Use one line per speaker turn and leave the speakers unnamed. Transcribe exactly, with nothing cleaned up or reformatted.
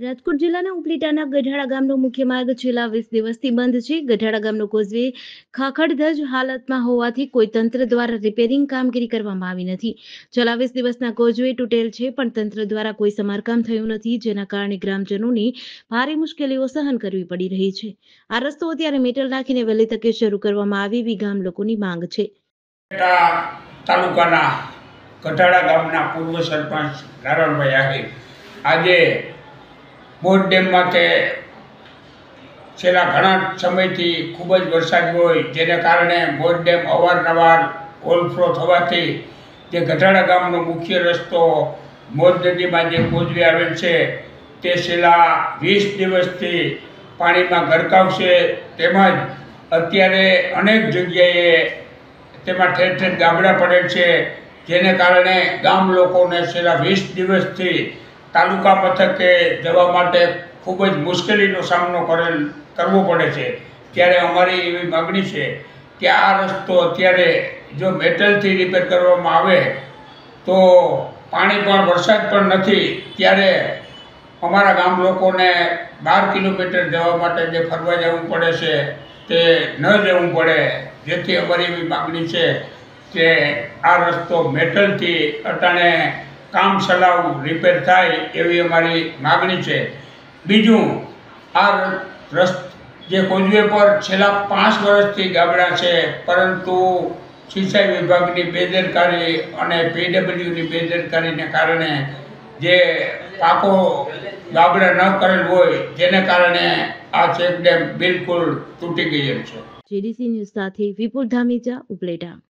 રાજકોટ જિલ્લાના ઉપલેટાના ગઢાળા ગામનો મુખ્ય માર્ગ છેલ્લા વીસ દિવસથી બંધ છે. ગઢાળા ગામનો કોઝવે ખાખડધજ હાલતમાં હોવાથી કોઈ તંત્ર દ્વારા રિપેરિંગ કામગીરી કરવામાં આવી નથી. છેલ્લા વીસ દિવસના કોઝવે તૂટેલ છે, પણ તંત્ર દ્વારા કોઈ સમારકામ થયું નથી, જેના કારણે ગ્રામજનોને ભારે મુશ્કેલીઓ સહન કરવી પડી રહી છે. આ રસ્તો અત્યારે મેટલ નાખીને વહેલી તકે શરૂ કરવામાં આવે એવી ગામ લોકોની માંગ છે.
તાલુકાના ગઢાળા ગામના પૂર્વ સરપંચ નારણભાઈ આહિર આજે બોટ ડેમમાં કે છેલ્લા ઘણા સમયથી ખૂબ જ વરસાદ હોય, જેને કારણે બોટ ડેમ અવારનવાર ઓવરફ્લો થવાથી જે ગઢાળા ગામનો મુખ્ય રસ્તો મોજ નદીમાં જે કોઝવે આવેલ છે તે છેલ્લા વીસ દિવસથી પાણીમાં ગરકાવ છે. તેમજ અત્યારે અનેક જગ્યાએ તેમાં ઠેર ઠેર ગાબડા પડેલ છે, જેને કારણે ગામ લોકોને છેલ્લા વીસ દિવસથી તાલુકા મથકે જવા માટે ખૂબ જ મુશ્કેલીનો સામનો કરેલ કરવો પડે છે. ત્યારે અમારી એવી માગણી છે કે આ રસ્તો અત્યારે જો મેટલથી રિપેર કરવામાં આવે તો પાણી પણ વરસાદ પણ નથી, ત્યારે અમારા ગામ લોકોને બાર કિલોમીટર જવા માટે જે ફરવા જવું પડે છે તે ન જવું પડે. જેથી અમારી એવી માગણી છે કે આ રસ્તો મેટલથી અટાણે કામ ચલાવ રિપેર થાય એવી અમારી માગણી છે. બીજું, આ રસ્ત જે કોઝવે પર છેલ્લા પાંચ વર્ષથી ગાબડા છે, પરંતુ સિંચાઈ વિભાગની બેદરકારી અને પીડબ્લ્યુની બેદરકારીને કારણે જે પાકો ગાબડા ન કરેલ હોય, જેને કારણે આ ચેક ડેમ બિલકુલ તૂટી ગયેલ છે.
જેડીસી ન્યૂઝ સાથે વિપુલ ધામેચા, ઉપલેટા.